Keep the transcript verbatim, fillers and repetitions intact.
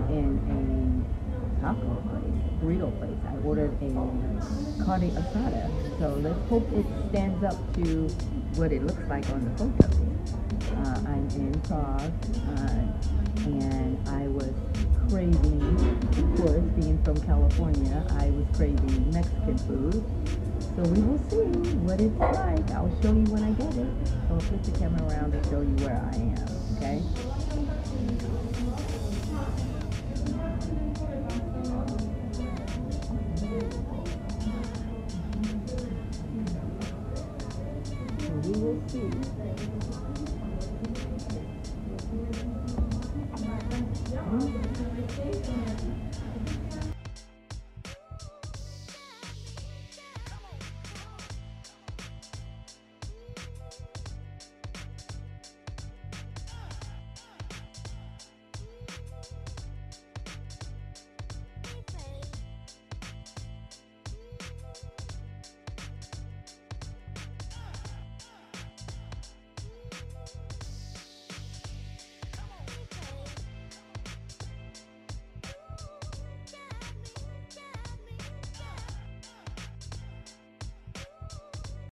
in a taco place, burrito place. I ordered a carne asada. So let's hope it stands up to what it looks like on the photo. Uh, I'm in Prague, uh, and I was craving, of course, being from California, I was craving Mexican food. So we will see what it's like. I'll show you when I get it. So I'll flip the camera around to show you where I am, okay? So we will see.